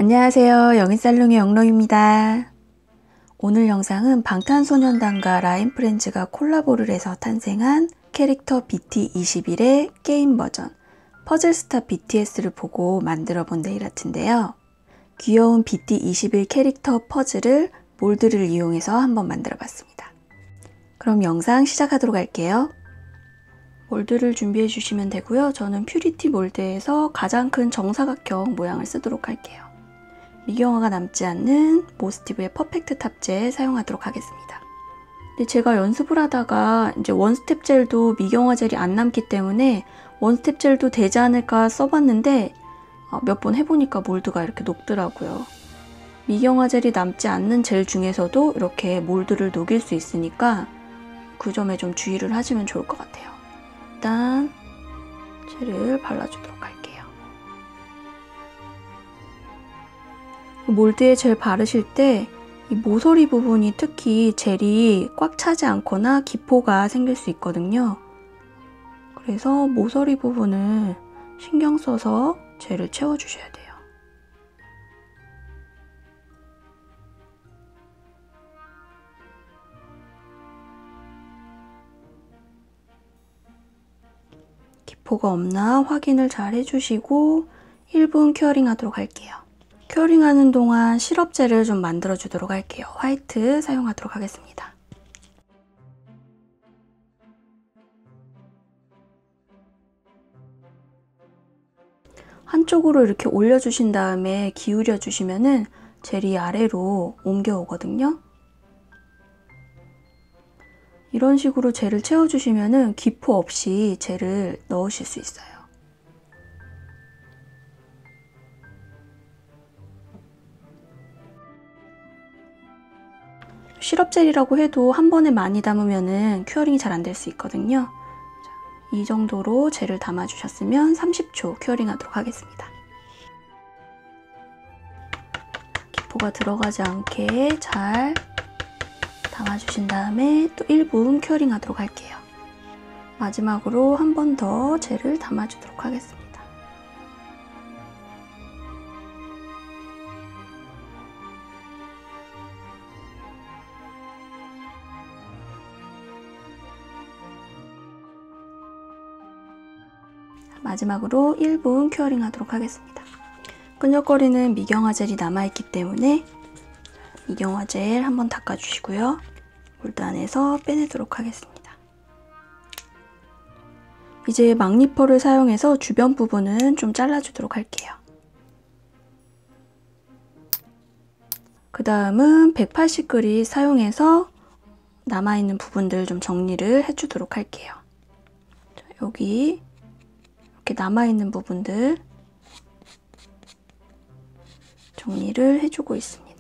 안녕하세요. 영인살롱의 영롱입니다. 오늘 영상은 방탄소년단과 라인프렌즈가 콜라보를 해서 탄생한 캐릭터 BT21의 게임 버전 퍼즐스타 BTS를 보고 만들어 본 네일 아트인데요. 귀여운 BT21 캐릭터 퍼즐을 몰드를 이용해서 한번 만들어 봤습니다. 그럼 영상 시작하도록 할게요. 몰드를 준비해 주시면 되고요. 저는 퓨리티 몰드에서 가장 큰 정사각형 모양을 쓰도록 할게요. 미경화가 남지 않는 모스티브의 퍼펙트 탑젤 사용하도록 하겠습니다. 근데 제가 연습을 하다가 이제 원스텝 젤도 미경화 젤이 안 남기 때문에 원스텝 젤도 되지 않을까 써봤는데 몇 번 해보니까 몰드가 이렇게 녹더라고요. 미경화 젤이 남지 않는 젤 중에서도 이렇게 몰드를 녹일 수 있으니까 그 점에 좀 주의를 하시면 좋을 것 같아요. 일단 젤을 발라주도록 할게요. 몰드에 젤 바르실 때 이 모서리 부분이 특히 젤이 꽉 차지 않거나 기포가 생길 수 있거든요. 그래서 모서리 부분을 신경 써서 젤을 채워주셔야 돼요. 기포가 없나 확인을 잘 해주시고 1분 큐어링 하도록 할게요. 큐어링하는 동안 시럽젤을 좀 만들어 주도록 할게요. 화이트 사용하도록 하겠습니다. 한쪽으로 이렇게 올려주신 다음에 기울여 주시면은 젤이 아래로 옮겨오거든요. 이런 식으로 젤을 채워주시면은 기포 없이 젤을 넣으실 수 있어요. 시럽젤이라고 해도 한 번에 많이 담으면은 큐어링이 잘 안 될 수 있거든요. 자, 이 정도로 젤을 담아주셨으면 30초 큐어링 하도록 하겠습니다. 기포가 들어가지 않게 잘 담아주신 다음에 또 1분 큐어링 하도록 할게요. 마지막으로 한 번 더 젤을 담아주도록 하겠습니다. 마지막으로 1분 큐어링 하도록 하겠습니다. 끈적거리는 미경화 젤이 남아있기 때문에 미경화 젤 한번 닦아주시고요. 몰드 안에서 빼내도록 하겠습니다. 이제 막니퍼를 사용해서 주변 부분은 좀 잘라주도록 할게요. 그 다음은 180그릿 사용해서 남아있는 부분들 좀 정리를 해주도록 할게요. 자, 여기 이렇게 남아있는 부분들 정리를 해주고 있습니다.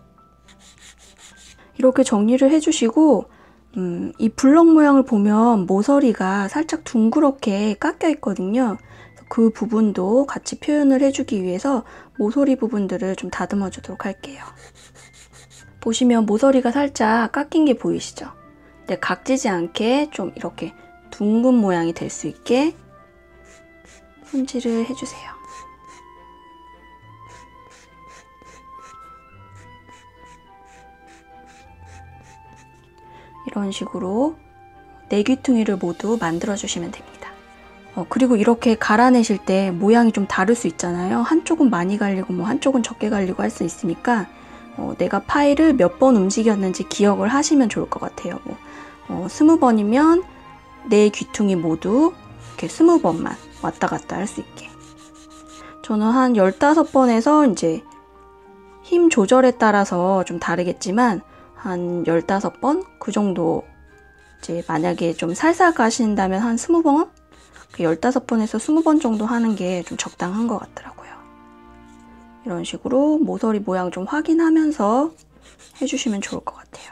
이렇게 정리를 해주시고 이 블럭 모양을 보면 모서리가 살짝 둥그렇게 깎여 있거든요. 그 부분도 같이 표현을 해주기 위해서 모서리 부분들을 좀 다듬어 주도록 할게요. 보시면 모서리가 살짝 깎인 게 보이시죠? 근데 각지지 않게 좀 이렇게 둥근 모양이 될 수 있게 손질을 해주세요. 이런 식으로 네 귀퉁이를 모두 만들어 주시면 됩니다. 그리고 이렇게 갈아내실 때 모양이 좀 다를 수 있잖아요. 한쪽은 많이 갈리고 한쪽은 적게 갈리고 할 수 있으니까 내가 파일을 몇 번 움직였는지 기억을 하시면 좋을 것 같아요. 20번이면 네 귀퉁이 모두 이렇게 20번만 왔다 갔다 할 수 있게. 저는 한 15번에서 이제 힘 조절에 따라서 좀 다르겠지만 한 15번? 그 정도 이제 만약에 좀 살살 가신다면 한 20번? 15번에서 20번 정도 하는 게 좀 적당한 것 같더라고요. 이런 식으로 모서리 모양 좀 확인하면서 해주시면 좋을 것 같아요.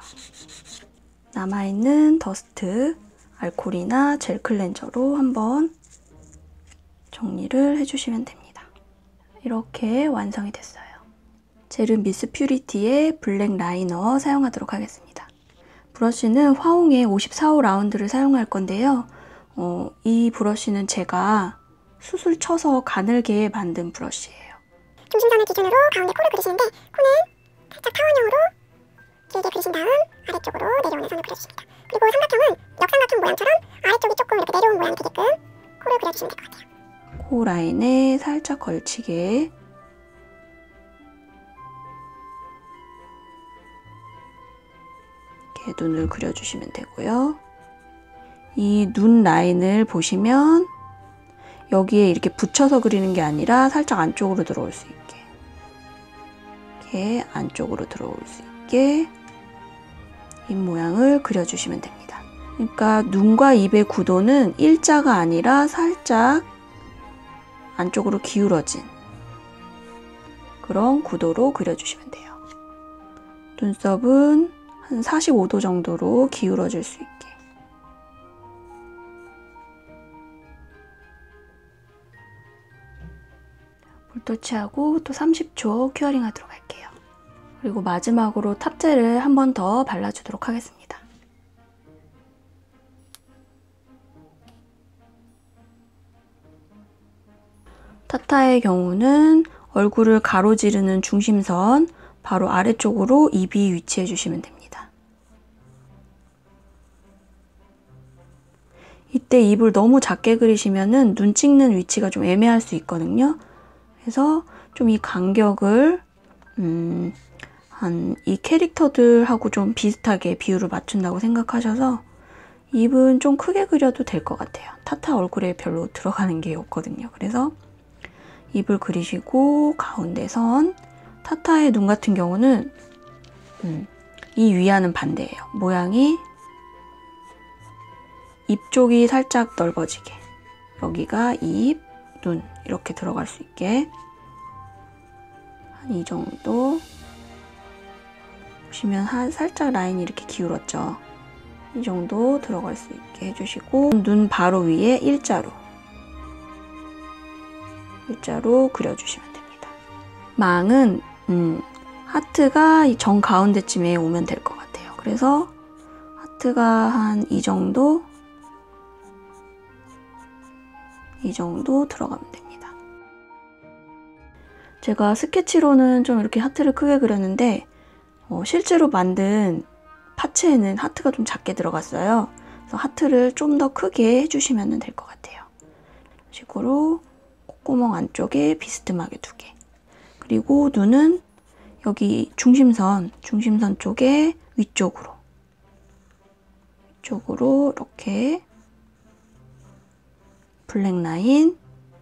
남아있는 더스트, 알코올이나 젤 클렌저로 한번 정리를 해주시면 됩니다. 이렇게 완성이 됐어요. 젤은 미스 퓨리티의 블랙 라이너 사용하도록 하겠습니다. 브러쉬는 화홍의 54호 라운드를 사용할 건데요. 이 브러쉬는 제가 숱을 쳐서 가늘게 만든 브러쉬예요. 중심선을 기준으로 가운데 코를 그리시는데 코는 살짝 타원형으로 길게 그리신 다음 아래쪽으로 내려오는 선을 그려주십니다. 그리고 삼각형은 역삼각형 모양처럼 아래쪽이 조금 이렇게 내려온 모양이 되게끔 코를 그려주시면 될 것 같아요. 코 라인에 살짝 걸치게 이렇게 눈을 그려주시면 되고요. 이 눈 라인을 보시면 여기에 이렇게 붙여서 그리는 게 아니라 살짝 안쪽으로 들어올 수 있게 이렇게 안쪽으로 들어올 수 있게 입 모양을 그려주시면 됩니다. 그러니까 눈과 입의 구도는 일자가 아니라 살짝 안쪽으로 기울어진 그런 구도로 그려주시면 돼요. 눈썹은 한 45도 정도로 기울어질 수 있게. 볼터치하고 또 30초 큐어링 하도록 할게요. 그리고 마지막으로 탑젤을 한 번 더 발라주도록 하겠습니다. 타타의 경우는 얼굴을 가로지르는 중심선 바로 아래쪽으로 입이 위치해 주시면 됩니다. 이때 입을 너무 작게 그리시면은 눈 찍는 위치가 좀 애매할 수 있거든요. 그래서 좀 이 간격을 한 이 캐릭터들하고 좀 비슷하게 비율을 맞춘다고 생각하셔서 입은 좀 크게 그려도 될 것 같아요. 타타 얼굴에 별로 들어가는 게 없거든요. 그래서 입을 그리시고 가운데 선. 타타의 눈 같은 경우는 이 위와는 반대예요. 모양이 입 쪽이 살짝 넓어지게 여기가 입, 눈 이렇게 들어갈 수 있게 한 이 정도 보시면 살짝 라인이 이렇게 기울었죠. 이 정도 들어갈 수 있게 해주시고 눈 바로 위에 일자로 그려주시면 됩니다. 망은 하트가 이 정 가운데쯤에 오면 될 것 같아요. 그래서 하트가 한 이 정도 들어가면 됩니다. 제가 스케치로는 좀 이렇게 하트를 크게 그렸는데 실제로 만든 파츠에는 하트가 좀 작게 들어갔어요. 그래서 하트를 좀 더 크게 해주시면 될 것 같아요. 이런 식으로 콧구멍 안쪽에 비스듬하게 두개. 그리고 눈은 여기 중심선 쪽에 위쪽으로 이렇게 블랙 라인,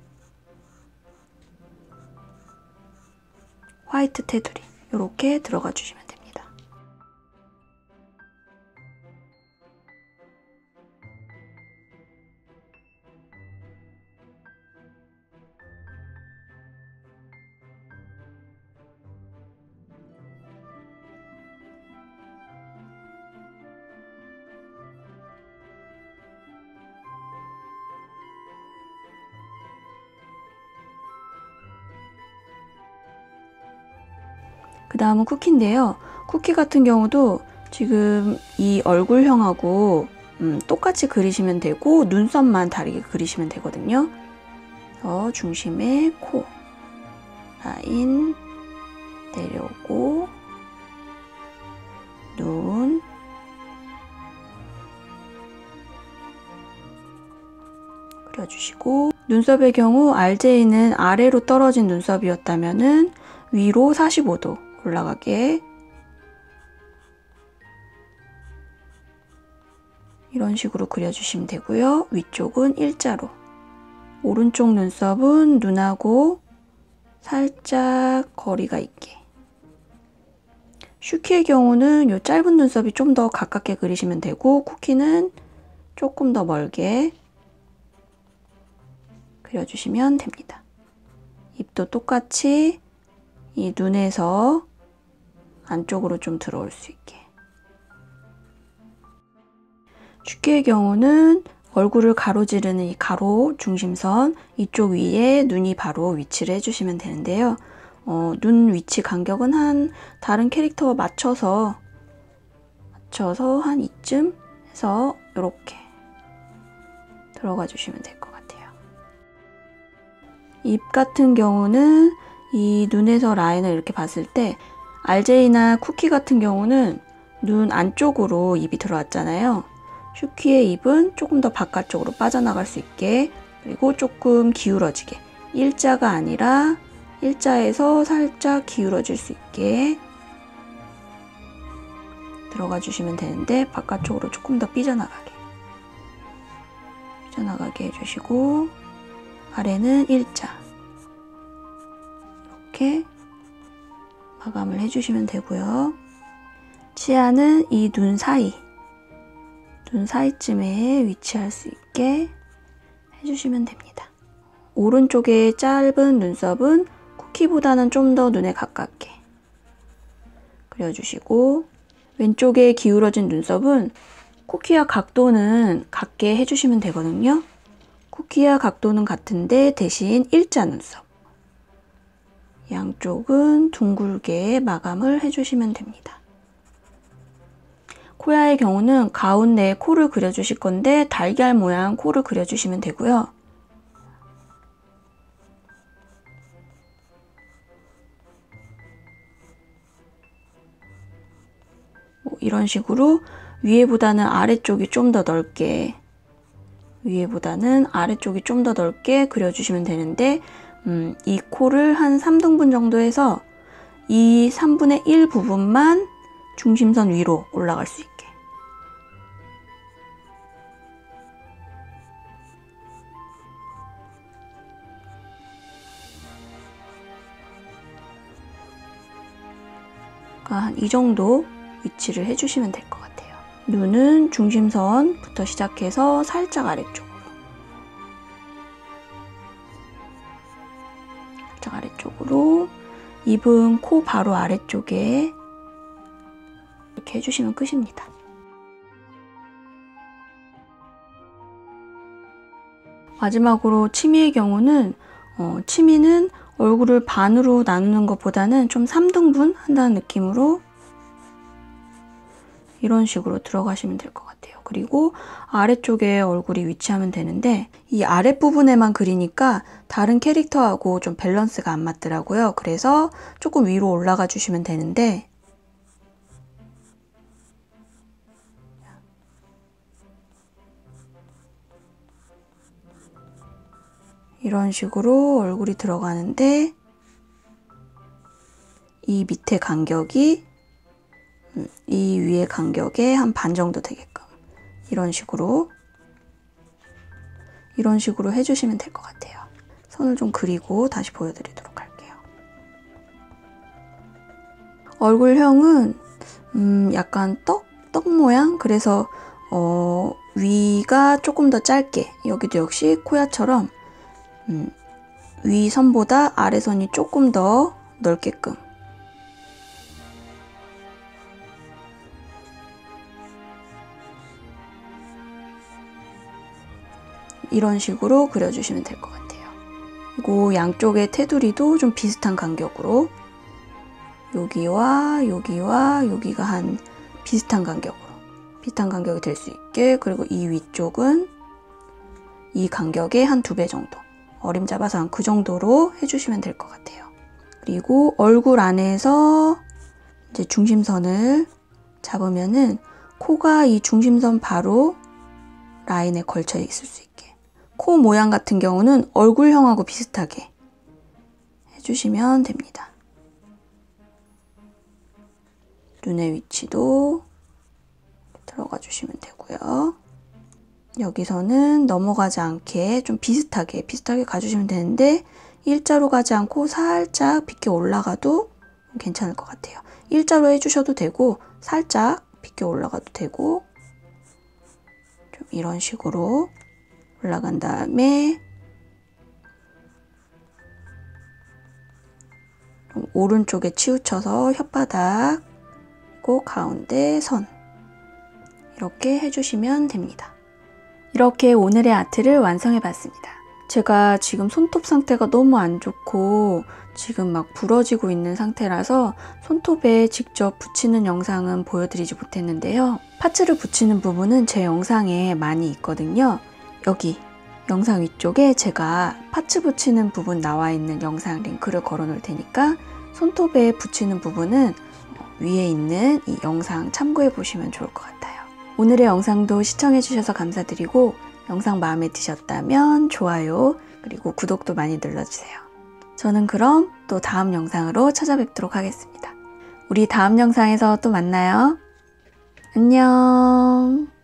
화이트 테두리 이렇게 들어가 주시면 됩니다. 그 다음은 쿠키인데요. 쿠키 같은 경우도 지금 이 얼굴형하고 똑같이 그리시면 되고 눈썹만 다르게 그리시면 되거든요. 그래서 중심에 코 라인 내려오고 눈 그려주시고 눈썹의 경우 RJ는 아래로 떨어진 눈썹이었다면은 위로 45도 올라가게 이런 식으로 그려주시면 되고요. 위쪽은 일자로 오른쪽 눈썹은 눈하고 살짝 거리가 있게 슈키의 경우는 이 짧은 눈썹이 좀 더 가깝게 그리시면 되고 쿠키는 조금 더 멀게 그려주시면 됩니다. 입도 똑같이 이 눈에서 안쪽으로 좀 들어올 수 있게 슈키의 경우는 얼굴을 가로지르는 이 가로 중심선 이쪽 위에 눈이 바로 위치를 해주시면 되는데요. 눈 위치 간격은 한 다른 캐릭터와 맞춰서 한 이쯤 해서 이렇게 들어가 주시면 될 것 같아요. 입 같은 경우는 이 눈에서 라인을 이렇게 봤을 때 RJ나 쿠키 같은 경우는 눈 안쪽으로 입이 들어왔잖아요. 슈키의 입은 조금 더 바깥쪽으로 빠져나갈 수 있게, 그리고 조금 기울어지게, 일자가 아니라 일자에서 살짝 기울어질 수 있게 들어가 주시면 되는데, 바깥쪽으로 조금 더 삐져나가게 해주시고, 아래는 일자, 이렇게 마감을 해주시면 되고요. 치아는 이 눈 사이쯤에 위치할 수 있게 해주시면 됩니다. 오른쪽에 짧은 눈썹은 쿠키보다는 좀 더 눈에 가깝게 그려주시고, 왼쪽에 기울어진 눈썹은 쿠키와 각도는 같게 해주시면 되거든요. 쿠키와 각도는 같은데 대신 일자 눈썹, 양쪽은 둥글게 마감을 해주시면 됩니다. 코야의 경우는 가운데에 코를 그려주실 건데 달걀 모양 코를 그려주시면 되고요. 이런 식으로 위에보다는 아래쪽이 좀 더 넓게, 그려주시면 되는데, 이 코를 한 3등분 정도 해서 이 3분의 1 부분만 중심선 위로 올라갈 수 있게. 한 이 정도 위치를 해주시면 될 것 같아요. 눈은 중심선부터 시작해서 살짝 아래쪽으로, 입은 코 바로 아래쪽에 이렇게 해주시면 끝입니다. 마지막으로 치미의 경우는 치미는 얼굴을 반으로 나누는 것보다는 좀 3등분 한다는 느낌으로 이런 식으로 들어가시면 될 것 같아요. 그리고 아래쪽에 얼굴이 위치하면 되는데, 이 아랫부분에만 그리니까 다른 캐릭터하고 좀 밸런스가 안 맞더라고요. 그래서 조금 위로 올라가 주시면 되는데, 이런 식으로 얼굴이 들어가는데, 이 밑에 간격이 이 위에 간격의 한 반 정도 되게끔 이런 식으로 해주시면 될 것 같아요. 선을 좀 그리고 다시 보여드리도록 할게요. 얼굴형은 약간 떡 모양, 그래서 위가 조금 더 짧게, 여기도 역시 코야처럼 위 선보다 아래 선이 조금 더 넓게끔 이런 식으로 그려주시면 될 것 같아요. 그리고 양쪽의 테두리도 좀 비슷한 간격으로, 여기와 여기가 한 비슷한 간격이 될 수 있게, 그리고 이 위쪽은 이 간격의 한 2배 정도, 어림잡아서 한 그 정도로 해주시면 될 것 같아요. 그리고 얼굴 안에서 이제 중심선을 잡으면은 코가 이 중심선 바로 라인에 걸쳐 있을 수 있게, 코 모양 같은 경우는 얼굴형하고 비슷하게 해주시면 됩니다. 눈의 위치도 들어가 주시면 되고요. 여기서는 넘어가지 않게 좀 비슷하게 가주시면 되는데, 일자로 가지 않고 살짝 비껴 올라가도 괜찮을 것 같아요. 일자로 해주셔도 되고 살짝 비껴 올라가도 되고, 좀 이런 식으로 올라간 다음에 좀 오른쪽에 치우쳐서 혓바닥, 그리고 가운데 선, 이렇게 해주시면 됩니다. 이렇게 오늘의 아트를 완성해 봤습니다. 제가 지금 손톱 상태가 너무 안 좋고 지금 막 부러지고 있는 상태라서 손톱에 직접 붙이는 영상은 보여드리지 못했는데요. 파츠를 붙이는 부분은 제 영상에 많이 있거든요. 영상 위쪽에 제가 파츠 붙이는 부분 나와 있는 영상 링크를 걸어 놓을 테니까 손톱에 붙이는 부분은 위에 있는 이 영상 참고해 보시면 좋을 것 같아요. 오늘의 영상도 시청해 주셔서 감사드리고 영상 마음에 드셨다면 좋아요 그리고 구독도 많이 눌러주세요. 저는 그럼 또 다음 영상으로 찾아뵙도록 하겠습니다. 우리 다음 영상에서 또 만나요. 안녕.